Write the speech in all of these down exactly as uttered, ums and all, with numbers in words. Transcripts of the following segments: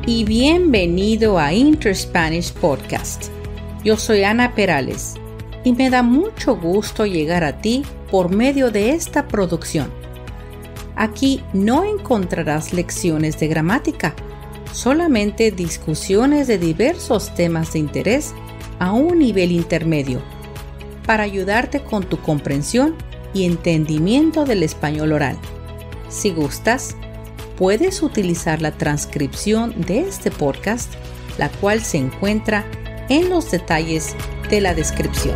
y bienvenido a Inter-Spanish Podcast. Yo soy Ana Perales y me da mucho gusto llegar a ti por medio de esta producción. Aquí no encontrarás lecciones de gramática, solamente discusiones de diversos temas de interés a un nivel intermedio, para ayudarte con tu comprensión y entendimiento del español oral. Si gustas, puedes utilizar la transcripción de este podcast, la cual se encuentra en los detalles de la descripción.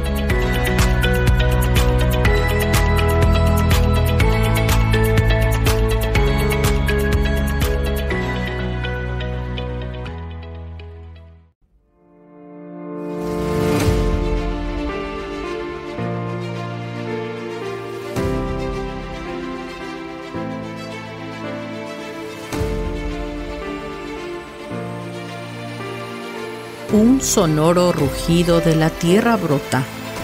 Un sonoro rugido de la tierra brota.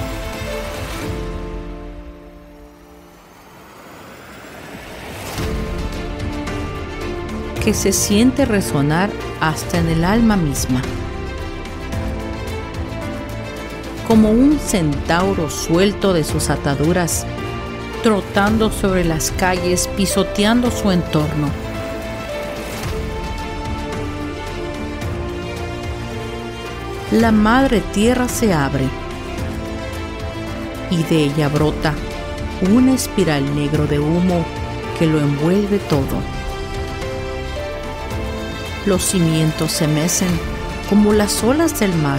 Que se siente resonar hasta en el alma misma. Como un centauro suelto de sus ataduras, trotando sobre las calles, pisoteando su entorno. La madre tierra se abre y de ella brota una espiral negro de humo que lo envuelve todo. Los cimientos se mecen como las olas del mar.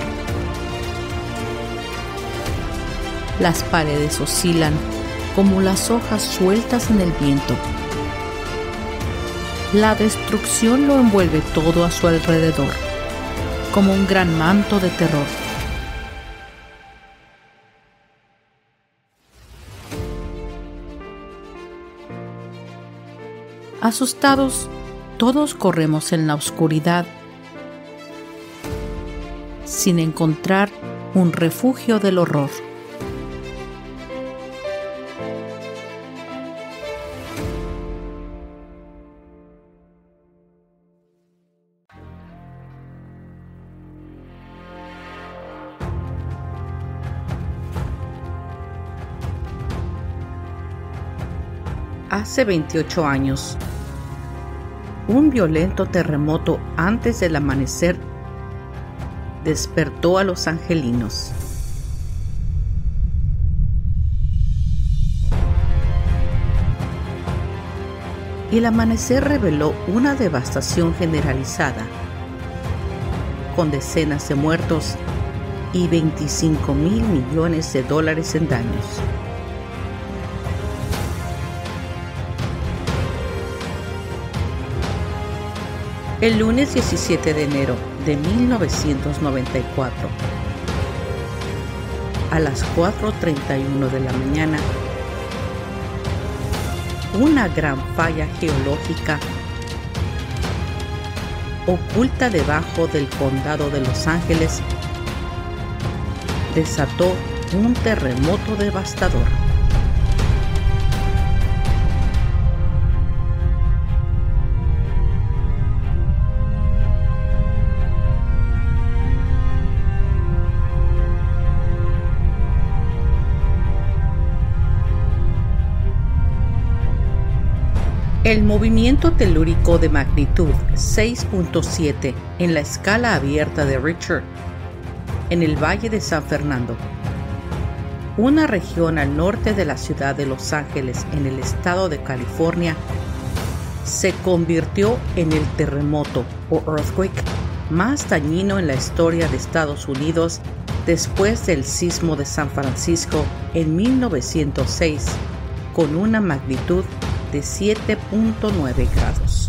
Las paredes oscilan como las hojas sueltas en el viento. La destrucción lo envuelve todo a su alrededor, como un gran manto de terror. Asustados, todos corremos en la oscuridad, sin encontrar un refugio del horror. Hace veintiocho años, un violento terremoto antes del amanecer despertó a los angelinos. Y el amanecer reveló una devastación generalizada, con decenas de muertos y veinticinco mil millones de dólares en daños. El lunes diecisiete de enero de mil novecientos noventa y cuatro, a las cuatro treinta y uno de la mañana, una gran falla geológica oculta debajo del condado de Los Ángeles desató un terremoto devastador. El movimiento telúrico de magnitud seis punto siete en la escala abierta de Richter, en el Valle de San Fernando, una región al norte de la ciudad de Los Ángeles en el estado de California, se convirtió en el terremoto o earthquake más dañino en la historia de Estados Unidos después del sismo de San Francisco en mil novecientos seis, con una magnitud de siete punto nueve grados.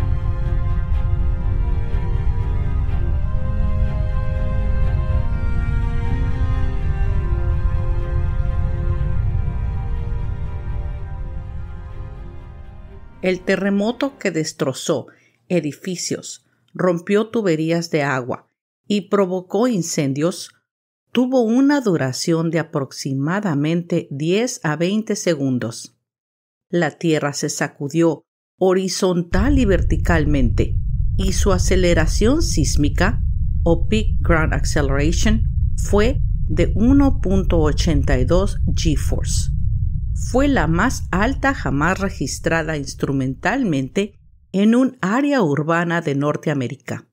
El terremoto que destrozó edificios, rompió tuberías de agua y provocó incendios tuvo una duración de aproximadamente diez a veinte segundos. La tierra se sacudió horizontal y verticalmente, y su aceleración sísmica, o Peak Ground Acceleration, fue de uno punto ochenta y dos G-force. Fue la más alta jamás registrada instrumentalmente en un área urbana de Norteamérica.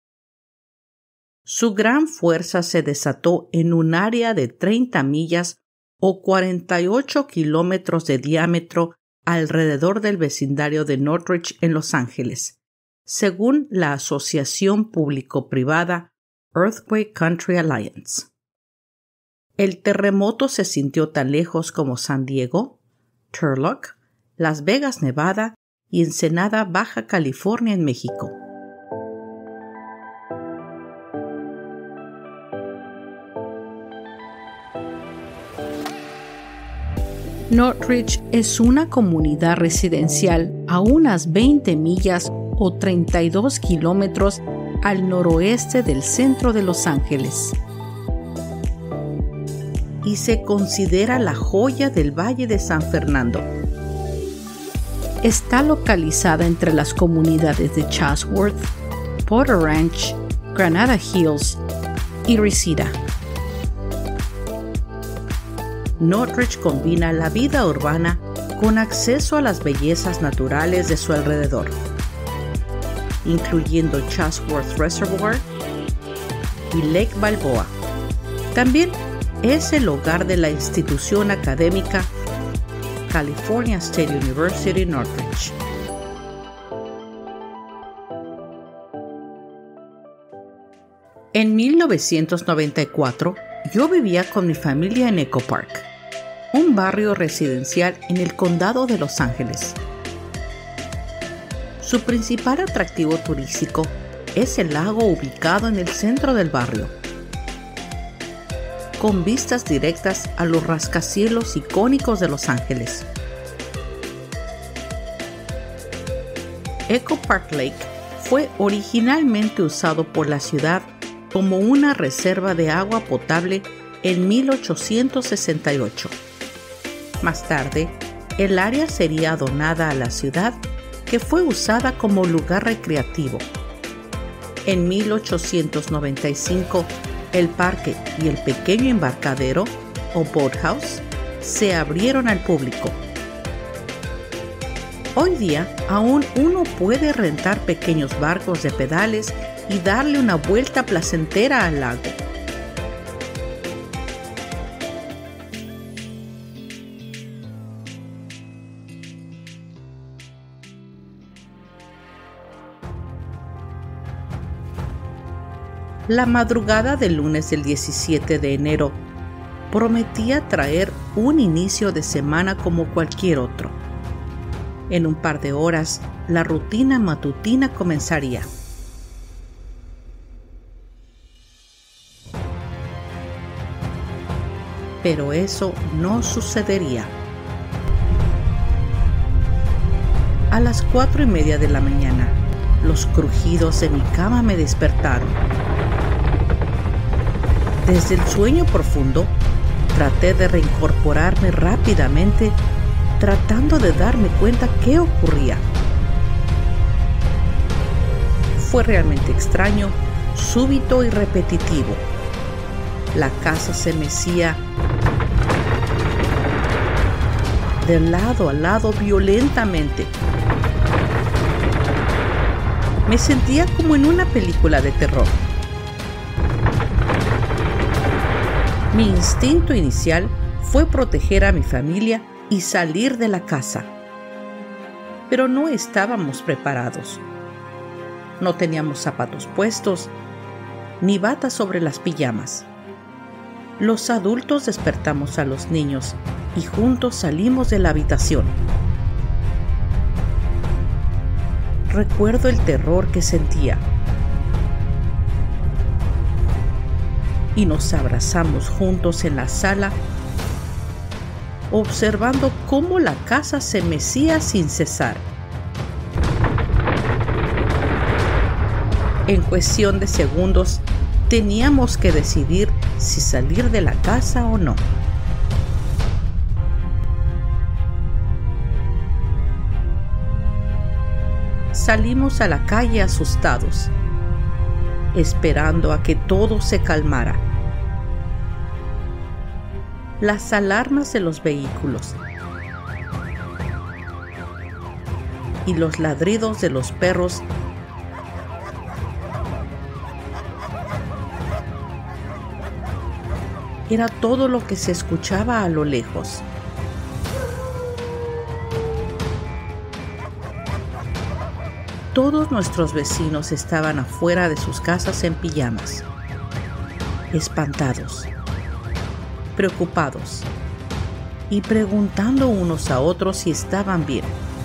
Su gran fuerza se desató en un área de treinta millas o cuarenta y ocho kilómetros de diámetro alrededor del vecindario de Northridge en Los Ángeles, según la asociación público-privada Earthquake Country Alliance. El terremoto se sintió tan lejos como San Diego, Turlock, Las Vegas, Nevada y Ensenada, Baja California, en México. Northridge es una comunidad residencial a unas veinte millas o treinta y dos kilómetros al noroeste del centro de Los Ángeles y se considera la joya del Valle de San Fernando. Está localizada entre las comunidades de Chatsworth, Potter Ranch, Granada Hills y Reseda. Northridge combina la vida urbana con acceso a las bellezas naturales de su alrededor, incluyendo Chatsworth Reservoir y Lake Balboa. También es el hogar de la institución académica California State University Northridge. En mil novecientos noventa y cuatro, yo vivía con mi familia en Echo Park, un barrio residencial en el condado de Los Ángeles. Su principal atractivo turístico es el lago ubicado en el centro del barrio, con vistas directas a los rascacielos icónicos de Los Ángeles. Echo Park Lake fue originalmente usado por la ciudad como una reserva de agua potable en mil ochocientos sesenta y ocho. Más tarde, el área sería donada a la ciudad, que fue usada como lugar recreativo. En mil ochocientos noventa y cinco, el parque y el pequeño embarcadero, o boathouse, se abrieron al público. Hoy día, aún uno puede rentar pequeños barcos de pedales y darle una vuelta placentera al lago. La madrugada del lunes del diecisiete de enero prometía traer un inicio de semana como cualquier otro. En un par de horas, la rutina matutina comenzaría. Pero eso no sucedería. A las cuatro y media de la mañana, los crujidos de mi cama me despertaron. Desde el sueño profundo, traté de reincorporarme rápidamente, tratando de darme cuenta qué ocurría. Fue realmente extraño, súbito y repetitivo. La casa se mecía de lado a lado violentamente. Me sentía como en una película de terror. Mi instinto inicial fue proteger a mi familia y salir de la casa. Pero no estábamos preparados. No teníamos zapatos puestos, ni batas sobre las pijamas. Los adultos despertamos a los niños y juntos salimos de la habitación. Recuerdo el terror que sentía. Y nos abrazamos juntos en la sala, observando cómo la casa se mecía sin cesar. En cuestión de segundos, teníamos que decidir si salir de la casa o no. Salimos a la calle asustados, esperando a que todo se calmara. Las alarmas de los vehículos y los ladridos de los perros era todo lo que se escuchaba a lo lejos. Todos nuestros vecinos estaban afuera de sus casas en pijamas, espantados, preocupados y preguntando unos a otros si estaban bien.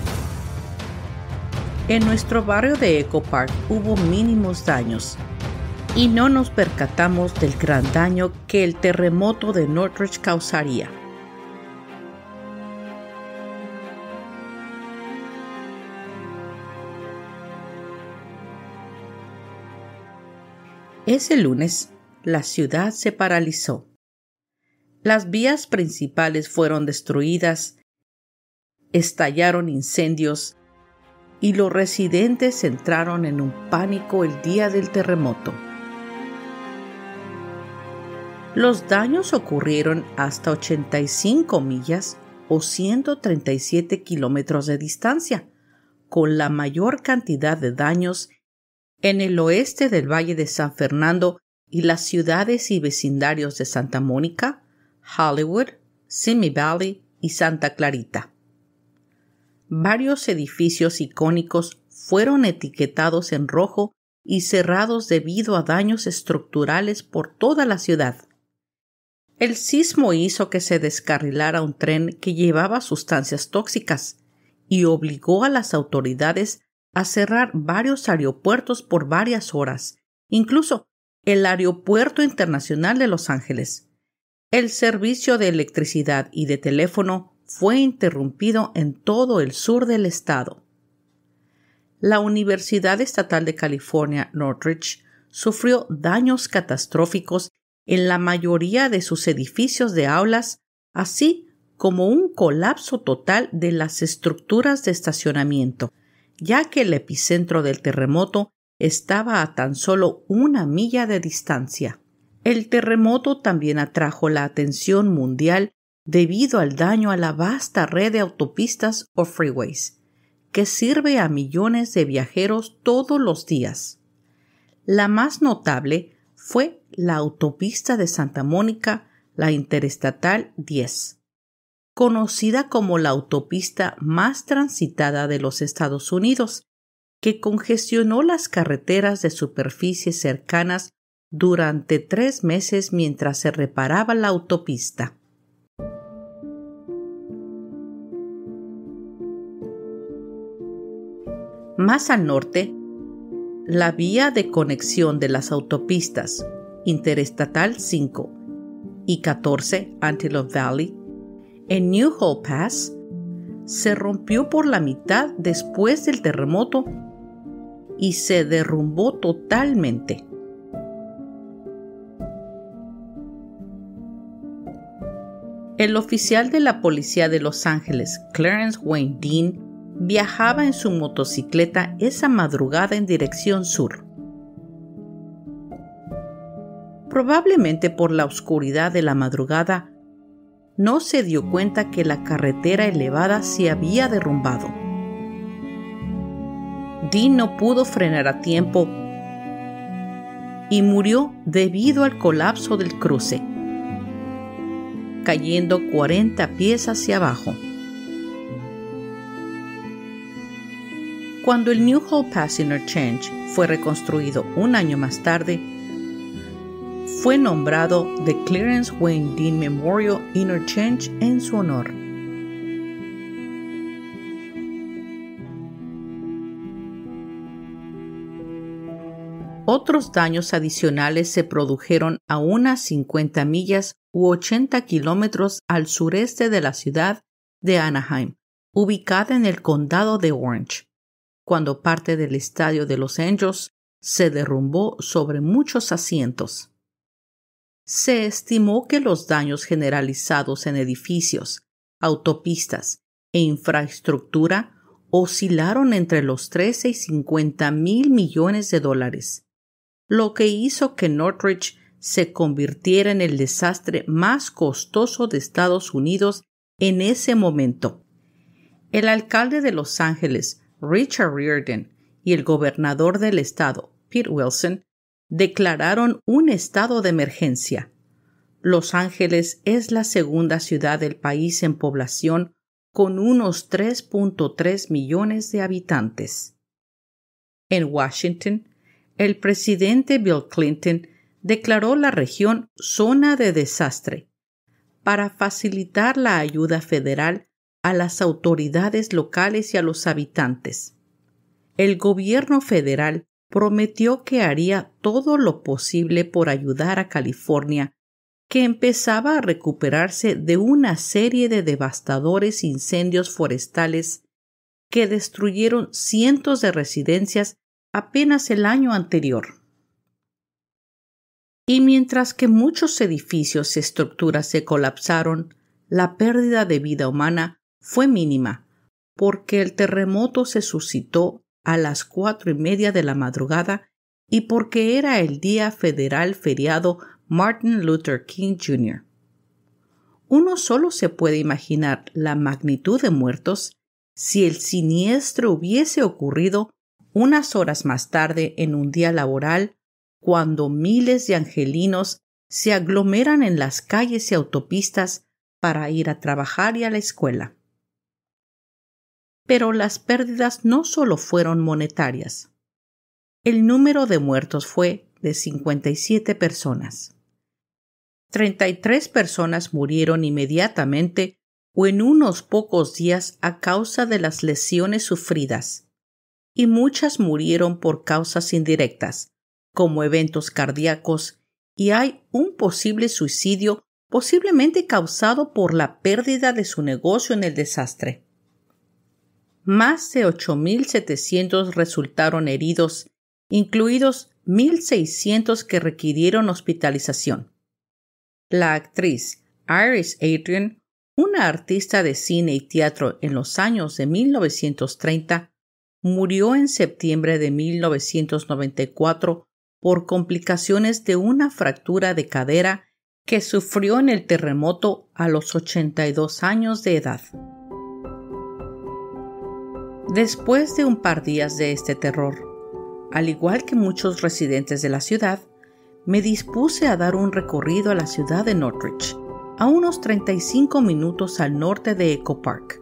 En nuestro barrio de Echo Park hubo mínimos daños y no nos percatamos del gran daño que el terremoto de Northridge causaría. Ese lunes, la ciudad se paralizó. Las vías principales fueron destruidas, estallaron incendios y los residentes entraron en un pánico el día del terremoto. Los daños ocurrieron hasta ochenta y cinco millas o ciento treinta y siete kilómetros de distancia, con la mayor cantidad de daños en el oeste del Valle de San Fernando y las ciudades y vecindarios de Santa Mónica, Hollywood, Simi Valley y Santa Clarita. Varios edificios icónicos fueron etiquetados en rojo y cerrados debido a daños estructurales por toda la ciudad. El sismo hizo que se descarrilara un tren que llevaba sustancias tóxicas y obligó a las autoridades a cerrar varios aeropuertos por varias horas, incluso el Aeropuerto Internacional de Los Ángeles. El servicio de electricidad y de teléfono fue interrumpido en todo el sur del estado. La Universidad Estatal de California, Northridge, sufrió daños catastróficos en la mayoría de sus edificios de aulas, así como un colapso total de las estructuras de estacionamiento, ya que el epicentro del terremoto estaba a tan solo una milla de distancia. El terremoto también atrajo la atención mundial debido al daño a la vasta red de autopistas o freeways, que sirve a millones de viajeros todos los días. La más notable fue la autopista de Santa Mónica, la Interestatal diez. Conocida como la autopista más transitada de los Estados Unidos, que congestionó las carreteras de superficie cercanas durante tres meses mientras se reparaba la autopista. Más al norte, la vía de conexión de las autopistas Interestatal cinco y catorce Antelope Valley en New Hope Pass se rompió por la mitad después del terremoto y se derrumbó totalmente. El oficial de la policía de Los Ángeles, Clarence Wayne Dean, viajaba en su motocicleta esa madrugada en dirección sur. Probablemente por la oscuridad de la madrugada, no se dio cuenta que la carretera elevada se había derrumbado. Dean no pudo frenar a tiempo y murió debido al colapso del cruce, cayendo cuarenta pies hacia abajo. Cuando el New Hope Pass Interchange fue reconstruido un año más tarde, fue nombrado The Clarence Wayne Dean Memorial Interchange en su honor. Otros daños adicionales se produjeron a unas cincuenta millas u ochenta kilómetros al sureste de la ciudad de Anaheim, ubicada en el condado de Orange, cuando parte del estadio de Los Angels se derrumbó sobre muchos asientos. Se estimó que los daños generalizados en edificios, autopistas e infraestructura oscilaron entre los trece y cincuenta mil millones de dólares, lo que hizo que Northridge se convirtiera en el desastre más costoso de Estados Unidos en ese momento. El alcalde de Los Ángeles, Richard Riordan, y el gobernador del estado, Pete Wilson, declararon un estado de emergencia. Los Ángeles es la segunda ciudad del país en población, con unos tres punto tres millones de habitantes. En Washington, el presidente Bill Clinton declaró la región zona de desastre para facilitar la ayuda federal a las autoridades locales y a los habitantes. El gobierno federal prometió que haría todo lo posible por ayudar a California, que empezaba a recuperarse de una serie de devastadores incendios forestales que destruyeron cientos de residencias apenas el año anterior. Y mientras que muchos edificios y estructuras se colapsaron, la pérdida de vida humana fue mínima, porque el terremoto se suscitó a las cuatro y media de la madrugada y porque era el día federal feriado Martin Luther King junior Uno solo se puede imaginar la magnitud de muertos si el siniestro hubiese ocurrido unas horas más tarde en un día laboral, cuando miles de angelinos se aglomeran en las calles y autopistas para ir a trabajar y a la escuela. Pero las pérdidas no solo fueron monetarias. El número de muertos fue de cincuenta y siete personas. treinta y tres personas murieron inmediatamente o en unos pocos días a causa de las lesiones sufridas, y muchas murieron por causas indirectas, como eventos cardíacos, y hay un posible suicidio posiblemente causado por la pérdida de su negocio en el desastre. Más de ocho mil setecientos resultaron heridos, incluidos mil seiscientos que requirieron hospitalización. La actriz Iris Adrian, una artista de cine y teatro en los años de mil novecientos treinta, murió en septiembre de mil novecientos noventa y cuatro por complicaciones de una fractura de cadera que sufrió en el terremoto a los ochenta y dos años de edad. Después de un par días de este terror, al igual que muchos residentes de la ciudad, me dispuse a dar un recorrido a la ciudad de Northridge, a unos treinta y cinco minutos al norte de Echo Park.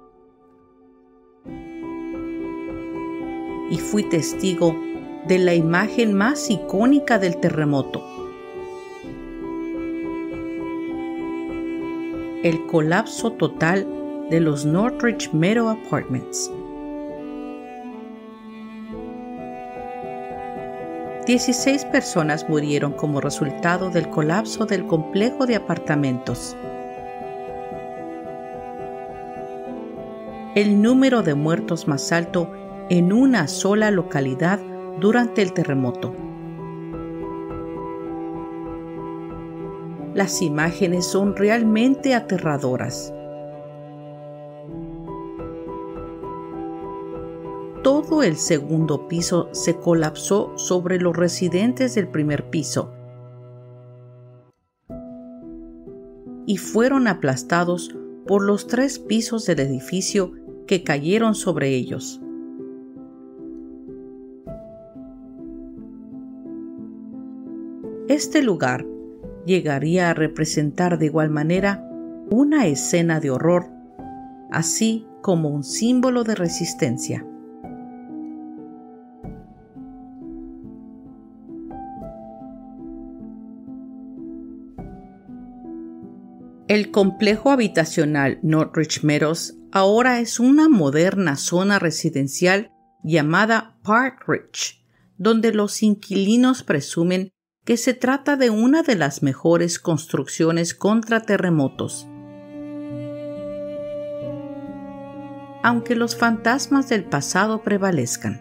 Y fui testigo de la imagen más icónica del terremoto: el colapso total de los Northridge Meadow Apartments. dieciséis personas murieron como resultado del colapso del complejo de apartamentos. El número de muertos más alto en una sola localidad durante el terremoto. Las imágenes son realmente aterradoras. Todo el segundo piso se colapsó sobre los residentes del primer piso y fueron aplastados por los tres pisos del edificio que cayeron sobre ellos. Este lugar llegaría a representar de igual manera una escena de horror, así como un símbolo de resistencia. El complejo habitacional Northridge Meadows ahora es una moderna zona residencial llamada Park Ridge, donde los inquilinos presumen que se trata de una de las mejores construcciones contra terremotos. Aunque los fantasmas del pasado prevalezcan.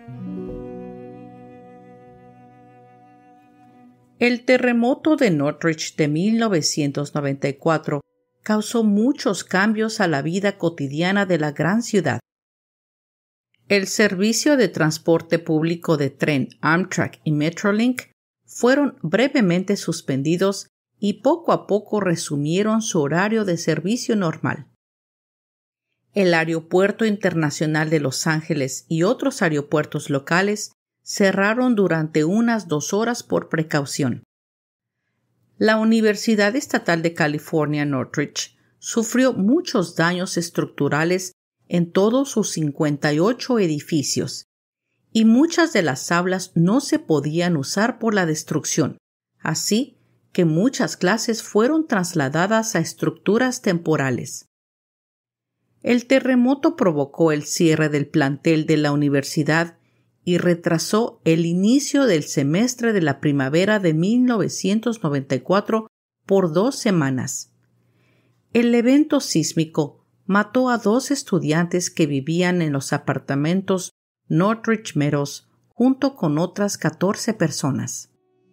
El terremoto de Northridge de mil novecientos noventa y cuatro causó muchos cambios a la vida cotidiana de la gran ciudad. El servicio de transporte público de tren Amtrak y Metrolink fueron brevemente suspendidos y poco a poco resumieron su horario de servicio normal. El Aeropuerto Internacional de Los Ángeles y otros aeropuertos locales cerraron durante unas dos horas por precaución. La Universidad Estatal de California, Northridge, sufrió muchos daños estructurales en todos sus cincuenta y ocho edificios, y muchas de las aulas no se podían usar por la destrucción, así que muchas clases fueron trasladadas a estructuras temporales. El terremoto provocó el cierre del plantel de la universidad y retrasó el inicio del semestre de la primavera de mil novecientos noventa y cuatro por dos semanas. El evento sísmico mató a dos estudiantes que vivían en los apartamentos Northridge Meadows junto con otras catorce personas.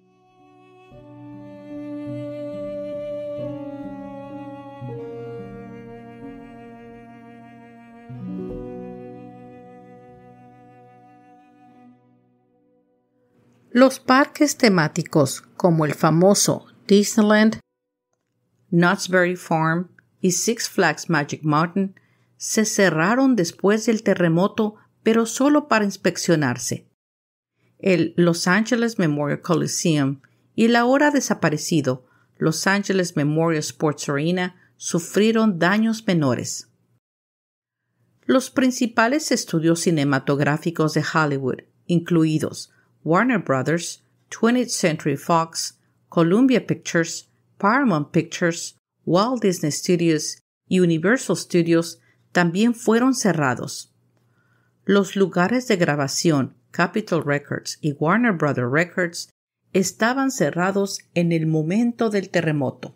Los parques temáticos como el famoso Disneyland, Knott's Berry Farm y Six Flags Magic Mountain se cerraron después del terremoto, pero solo para inspeccionarse. El Los Angeles Memorial Coliseum y el ahora desaparecido Los Angeles Memorial Sports Arena sufrieron daños menores. Los principales estudios cinematográficos de Hollywood, incluidos Warner Brothers, twentieth Century Fox, Columbia Pictures, Paramount Pictures, Walt Disney Studios y Universal Studios también fueron cerrados. Los lugares de grabación Capitol Records y Warner Brothers Records estaban cerrados en el momento del terremoto.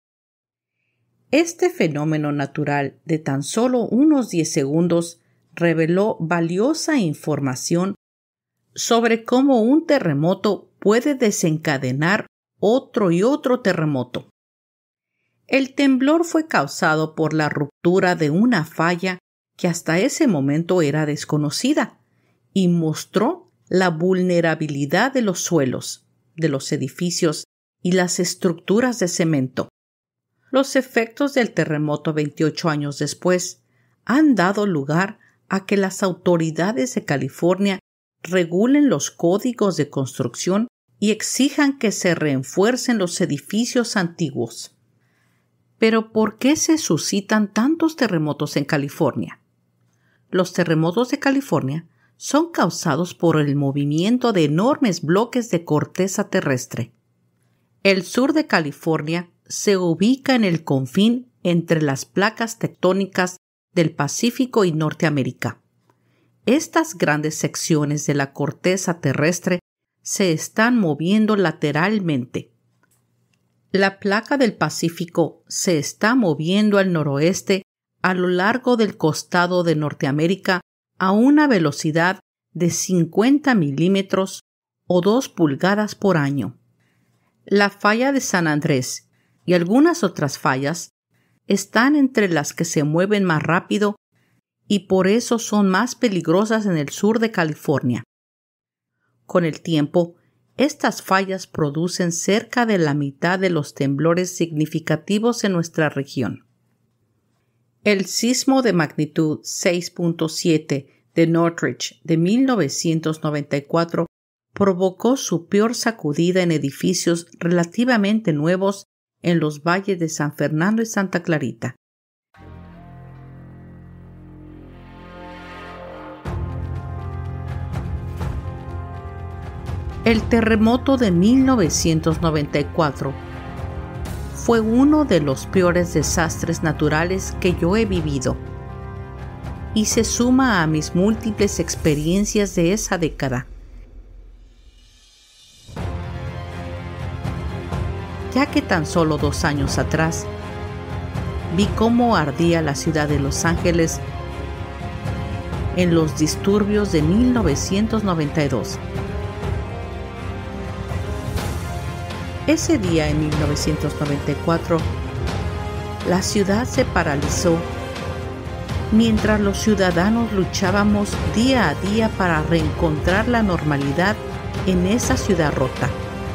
Este fenómeno natural de tan solo unos diez segundos reveló valiosa información sobre cómo un terremoto puede desencadenar otro y otro terremoto. El temblor fue causado por la ruptura de una falla que hasta ese momento era desconocida y mostró la vulnerabilidad de los suelos, de los edificios y las estructuras de cemento. Los efectos del terremoto veintiocho años después han dado lugar a que las autoridades de California regulen los códigos de construcción y exijan que se refuercen los edificios antiguos. Pero ¿por qué se suscitan tantos terremotos en California? Los terremotos de California son causados por el movimiento de enormes bloques de corteza terrestre. El sur de California se ubica en el confín entre las placas tectónicas del Pacífico y Norteamérica. Estas grandes secciones de la corteza terrestre se están moviendo lateralmente. La placa del Pacífico se está moviendo al noroeste a lo largo del costado de Norteamérica a una velocidad de cincuenta milímetros o dos pulgadas por año. La falla de San Andrés y algunas otras fallas están entre las que se mueven más rápido y por eso son más peligrosas en el sur de California. Con el tiempo, estas fallas producen cerca de la mitad de los temblores significativos en nuestra región. El sismo de magnitud seis punto siete de Northridge de mil novecientos noventa y cuatro provocó su peor sacudida en edificios relativamente nuevos en los valles de San Fernando y Santa Clarita. El terremoto de mil novecientos noventa y cuatro fue uno de los peores desastres naturales que yo he vivido y se suma a mis múltiples experiencias de esa década. Ya que tan solo dos años atrás vi cómo ardía la ciudad de Los Ángeles en los disturbios de mil novecientos noventa y dos. Ese día, en mil novecientos noventa y cuatro, la ciudad se paralizó mientras los ciudadanos luchábamos día a día para reencontrar la normalidad en esa ciudad rota.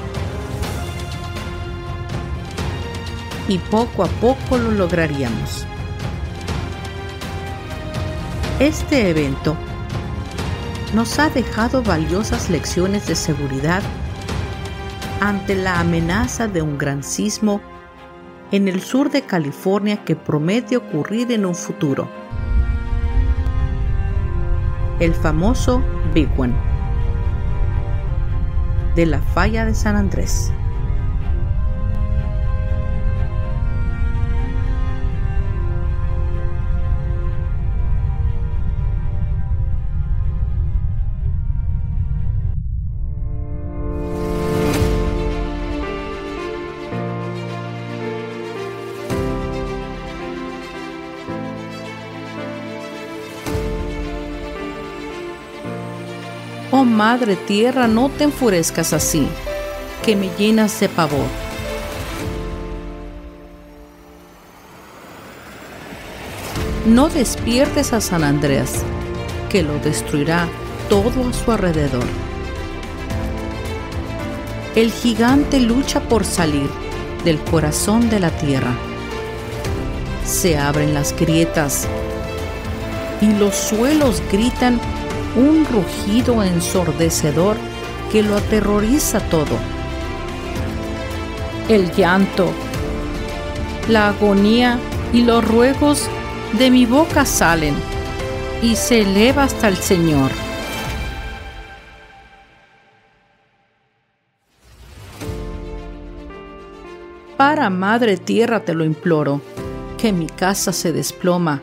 Y poco a poco lo lograríamos. Este evento nos ha dejado valiosas lecciones de seguridad ante la amenaza de un gran sismo en el sur de California que promete ocurrir en un futuro. El famoso Big One de la falla de San Andrés. Oh Madre Tierra, no te enfurezcas así, que me llenas de pavor. No despiertes a San Andrés, que lo destruirá todo a su alrededor. El gigante lucha por salir del corazón de la tierra. Se abren las grietas y los suelos gritan un rugido ensordecedor que lo aterroriza todo. El llanto, la agonía y los ruegos de mi boca salen y se eleva hasta el Señor. Para, Madre Tierra, te lo imploro, que mi casa se desploma.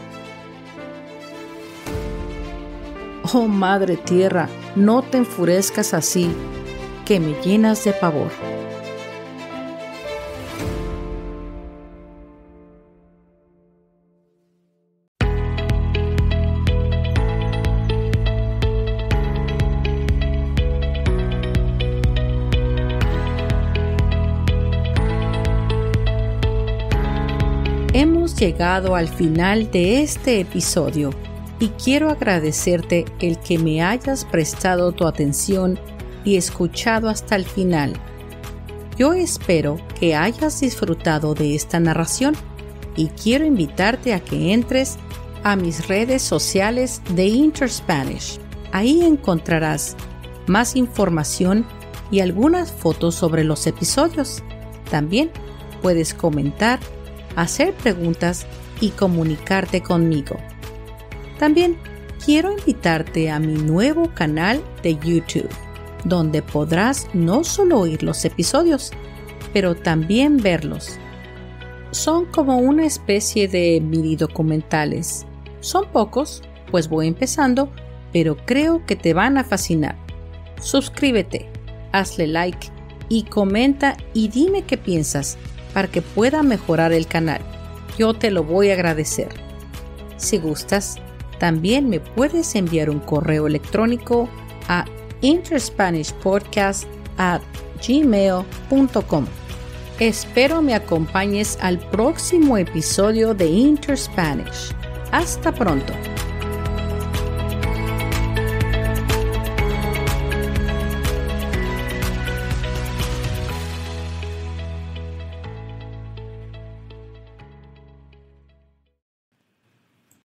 Oh Madre Tierra, no te enfurezcas así, que me llenas de pavor. Hemos llegado al final de este episodio. Y quiero agradecerte el que me hayas prestado tu atención y escuchado hasta el final. Yo espero que hayas disfrutado de esta narración y quiero invitarte a que entres a mis redes sociales de InterSpanish. Ahí encontrarás más información y algunas fotos sobre los episodios. También puedes comentar, hacer preguntas y comunicarte conmigo. También quiero invitarte a mi nuevo canal de YouTube, donde podrás no solo oír los episodios, pero también verlos. Son como una especie de mini documentales. Son pocos, pues voy empezando, pero creo que te van a fascinar. Suscríbete, hazle like y comenta y dime qué piensas para que pueda mejorar el canal. Yo te lo voy a agradecer. Si gustas, también me puedes enviar un correo electrónico a interspanishpodcast at gmail punto com. Espero me acompañes al próximo episodio de InterSpanish. Hasta pronto.